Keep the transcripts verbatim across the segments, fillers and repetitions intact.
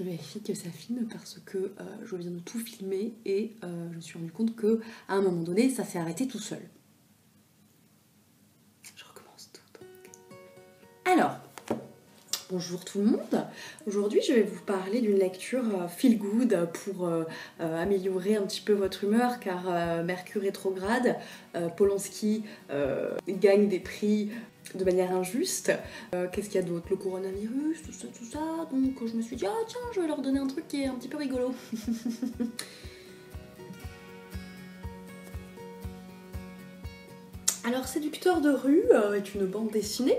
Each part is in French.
Je vérifie que ça filme parce que euh, je viens de tout filmer et euh, je me suis rendu compte que à un moment donné, ça s'est arrêté tout seul. Je recommence tout. Donc. Alors, bonjour tout le monde. Aujourd'hui, je vais vous parler d'une lecture euh, feel good pour euh, euh, améliorer un petit peu votre humeur, car euh, Mercure rétrograde, euh, Polanski euh, gagne des prix de manière injuste. Euh, Qu'est-ce qu'il y a d'autre? Le coronavirus, tout ça, tout ça. Donc je me suis dit, ah tiens, je vais leur donner un truc qui est un petit peu rigolo. Alors, Séducteur de rue euh, est une bande dessinée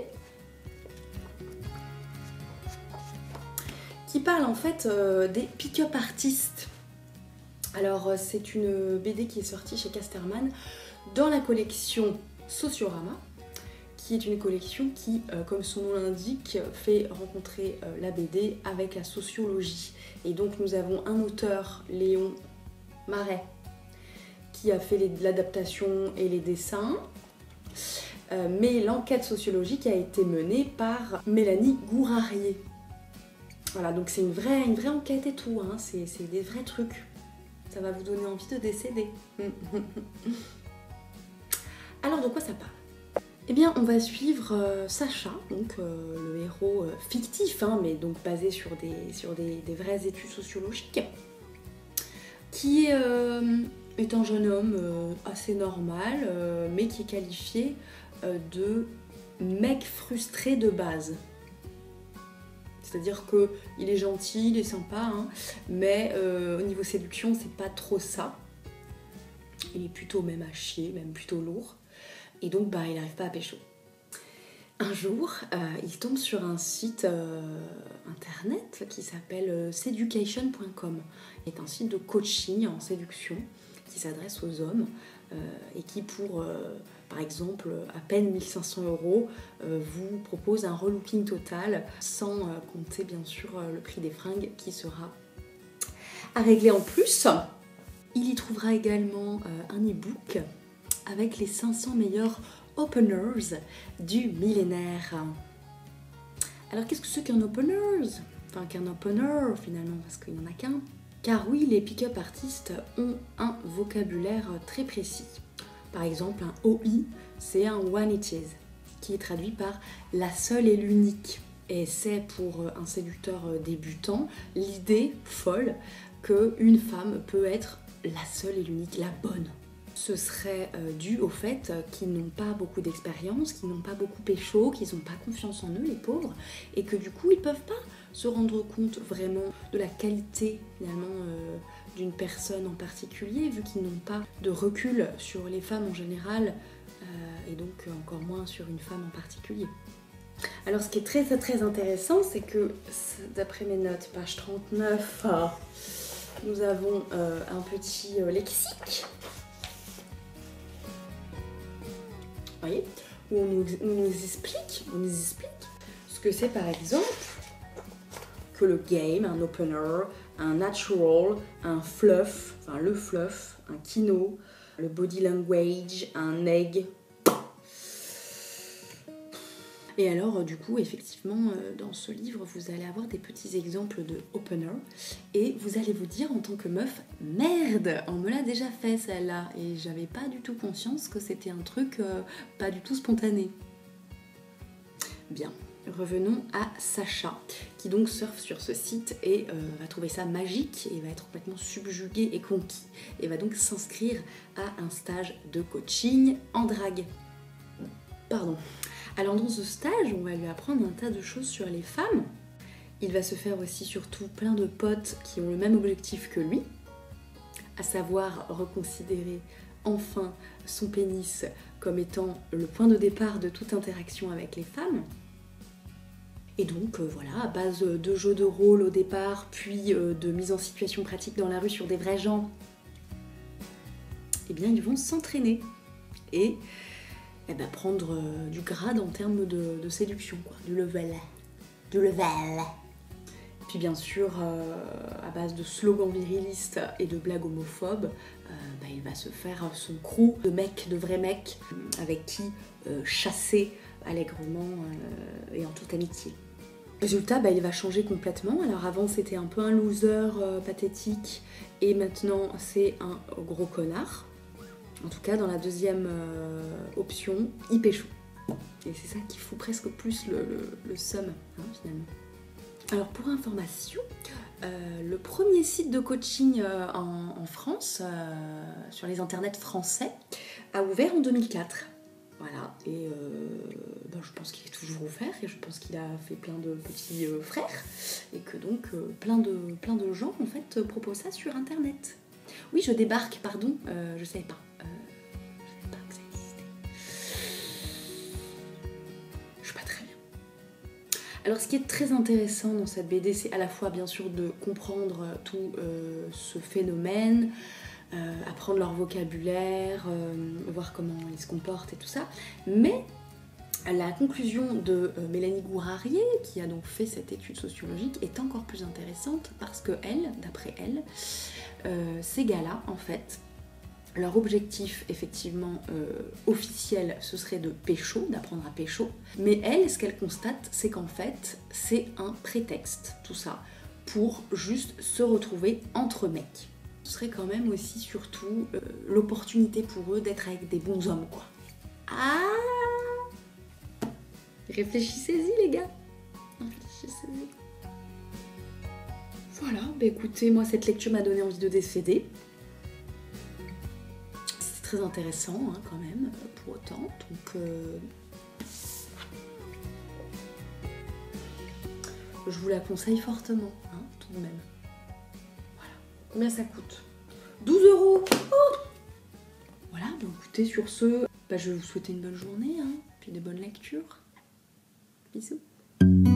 qui parle en fait euh, des pick-up artistes. Alors, euh, c'est une B D qui est sortie chez Casterman dans la collection Sociorama, qui est une collection qui, euh, comme son nom l'indique, fait rencontrer euh, la B D avec la sociologie. Et donc nous avons un auteur, Léon Marais, qui a fait l'adaptation et les dessins, euh, mais l'enquête sociologique a été menée par Mélanie Gourarier. Voilà, donc c'est une vraie, une vraie enquête et tout, hein. C'est des vrais trucs. Ça va vous donner envie de décéder. Alors de quoi ça parle ? Eh bien, on va suivre euh, Sacha, donc euh, le héros euh, fictif, hein, mais donc basé sur des, sur des, des vraies études sociologiques, qui euh, est un jeune homme euh, assez normal, euh, mais qui est qualifié euh, de mec frustré de base. C'est-à-dire qu'il est gentil, il est sympa, hein, mais euh, au niveau séduction, c'est pas trop ça. Il est plutôt même à chier, même plutôt lourd. Et donc, bah, il n'arrive pas à pécho. Un jour, euh, il tombe sur un site euh, internet qui s'appelle euh, seducation point com. C'est un site de coaching en séduction qui s'adresse aux hommes euh, et qui, pour, euh, par exemple, à peine mille cinq cents euros, euh, vous propose un relooking total sans euh, compter, bien sûr, euh, le prix des fringues qui sera à régler en plus. Il y trouvera également euh, un e-book avec les cinq cents meilleurs openers du millénaire. Alors qu'est-ce que c'est qu'un opener? Enfin qu'un opener finalement, parce qu'il n'y en a qu'un. Car oui, les pick-up artistes ont un vocabulaire très précis. Par exemple, un O I, c'est un one it is, qui est traduit par la seule et l'unique. Et c'est pour un séducteur débutant l'idée folle qu'une femme peut être la seule et l'unique, la bonne. Ce serait euh, dû au fait qu'ils n'ont pas beaucoup d'expérience, qu'ils n'ont pas beaucoup pécho, qu'ils n'ont pas confiance en eux, les pauvres, et que du coup, ils ne peuvent pas se rendre compte vraiment de la qualité, finalement, euh, d'une personne en particulier, vu qu'ils n'ont pas de recul sur les femmes en général, euh, et donc encore moins sur une femme en particulier. Alors, ce qui est très très intéressant, c'est que, d'après mes notes, page trente-neuf, nous avons euh, un petit euh, lexique. Vous voyez, où on nous, on nous explique, on nous explique ce que c'est par exemple que le game, un opener, un natural, un fluff, enfin le fluff, un kino, le body language, un egg. Et alors du coup, effectivement, dans ce livre, vous allez avoir des petits exemples de opener et vous allez vous dire en tant que meuf, merde, on me l'a déjà fait celle-là et j'avais pas du tout conscience que c'était un truc euh, pas du tout spontané. Bien, revenons à Sacha qui donc surfe sur ce site et euh, va trouver ça magique et va être complètement subjugué et conquis et va donc s'inscrire à un stage de coaching en drague. Pardon. Alors dans ce stage, on va lui apprendre un tas de choses sur les femmes. Il va se faire aussi surtout plein de potes qui ont le même objectif que lui, à savoir reconsidérer enfin son pénis comme étant le point de départ de toute interaction avec les femmes. Et donc euh, voilà, à base de jeux de rôle au départ, puis euh, de mise en situation pratique dans la rue sur des vrais gens, eh bien ils vont s'entraîner et eh ben, prendre euh, du grade en termes de, de séduction, quoi, du level, du level. Puis bien sûr, euh, à base de slogans virilistes et de blagues homophobes, euh, bah, il va se faire son crew de mecs, de vrais mecs, avec qui euh, chasser allègrement euh, et en toute amitié. Résultat, bah, il va changer complètement. Alors avant c'était un peu un loser euh, pathétique et maintenant c'est un gros connard. En tout cas dans la deuxième euh, option, il pécho. Et c'est ça qui fout presque plus le, le, le seum hein, finalement. Alors pour information, euh, le premier site de coaching euh, en, en France, euh, sur les internets français, a ouvert en deux mille quatre. Voilà, et euh, ben je pense qu'il est toujours ouvert et je pense qu'il a fait plein de petits euh, frères et que donc euh, plein, de, plein de gens en fait proposent ça sur internet. Oui, je débarque, pardon, euh, je savais pas. Euh, je savais pas que ça existait. Je suis pas très bien. Alors ce qui est très intéressant dans cette B D, c'est à la fois bien sûr de comprendre tout euh, ce phénomène, Euh, apprendre leur vocabulaire, euh, voir comment ils se comportent et tout ça. Mais la conclusion de euh, Mélanie Gourarier, qui a donc fait cette étude sociologique, est encore plus intéressante parce que elle, d'après elle, euh, ces gars-là, en fait, leur objectif effectivement euh, officiel, ce serait de pécho, d'apprendre à pécho. Mais elle, ce qu'elle constate, c'est qu'en fait, c'est un prétexte, tout ça, pour juste se retrouver entre mecs. Ce serait quand même aussi surtout euh, l'opportunité pour eux d'être avec des bons hommes, quoi. Ah! Réfléchissez-y, les gars. Réfléchissez-y. Voilà, bah écoutez, moi cette lecture m'a donné envie de décéder. C'est très intéressant, hein, quand même, pour autant. Donc, euh... je vous la conseille fortement, hein, tout de même. Combien ça coûte? douze euros. Oh, voilà, donc écoutez, sur ce, bah, je vais vous souhaiter une bonne journée, hein, puis de bonnes lectures. Bisous.